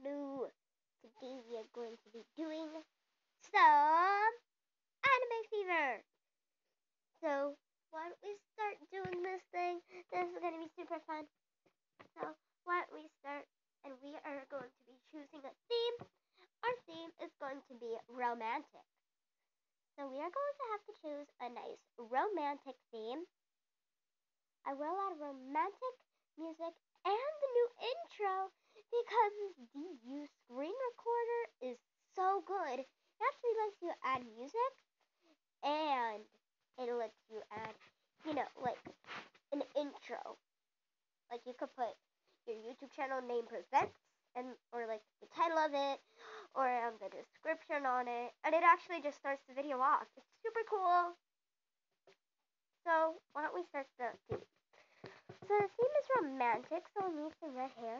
Blue. Today we are going to be doing some anime fever. So why don't we start doing this thing? This is gonna be super fun. So why don't we start? And we are going to be choosing a theme. Our theme is going to be romantic. So we are going to have to choose a nice romantic theme. I will add romantic music and the new intro because this DU screen recorder is so good. It actually lets you add music and it lets you add, like an intro. Like you could put your YouTube channel name presents and or like the title of it or the description on it, and it actually just starts the video off. It's super cool. So why don't we start the theme? So the theme is romantic, so we need some red hair.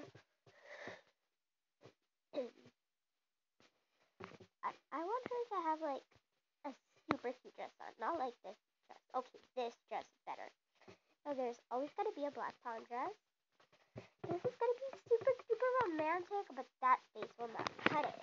I want her to have like a super cute dress on, not like this dress. Okay, this dress is better. So there's always gotta be a black prom dress. This is gonna be super super romantic, but that face will not cut it.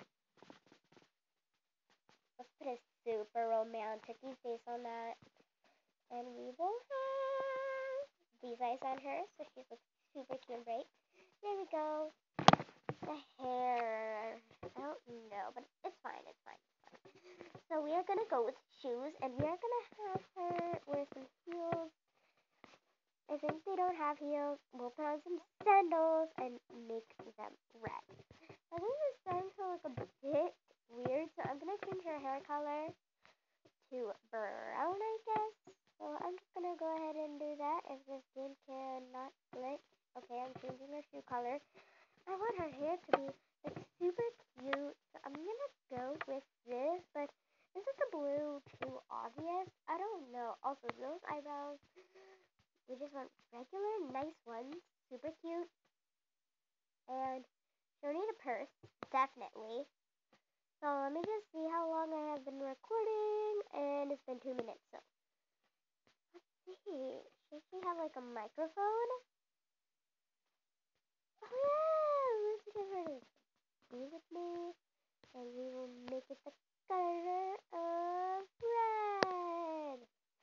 Let's put a super romantic face on that. And we will have these eyes on her, so she looks super cute and bright. There we go. The hair, I don't know, but it's fine, it's fine, it's fine. So we are gonna go with shoes, and we are gonna have her wear some heels. I think they don't have heels. We'll put on some sandals and make them red. I think this is starting to look a bit weird, so I'm gonna change her hair color to brown, I guess. So I'm just gonna go ahead and do that if this game cannot glitch. Okay, I'm changing her shoe color. I want her hair to be like super cute, so I'm gonna go with this, but isn't the blue too obvious? I don't know. Also, those eyebrows, we just want regular, nice ones, super cute, and she'll need a purse, definitely. So let me just see how long I have been recording, and it's been 2 minutes, so let's see. Should she have like a microphone? Oh yeah, let's give her this. Be with me, and we will make it the color of red.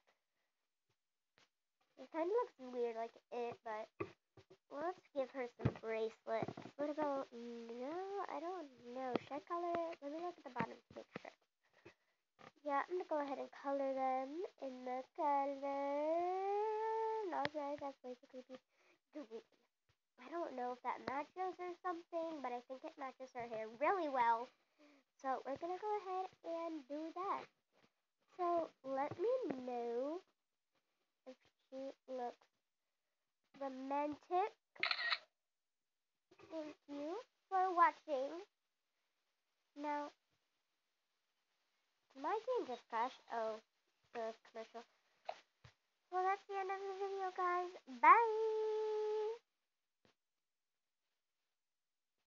It kind of looks weird like it, but let's give her some bracelets. What about, no, I don't know. Should I color it? Let me look at the bottom to make sure. Yeah, I'm going to go ahead and color them in the color. Not red, that's basically green. I don't know if that matches or something, but I think it matches her hair really well. So we're going to go ahead and do that. So let me know if she looks romantic. Thank you for watching. Now, my game just crashed. Oh, the commercial. Well, that's the end of the video, guys. Bye!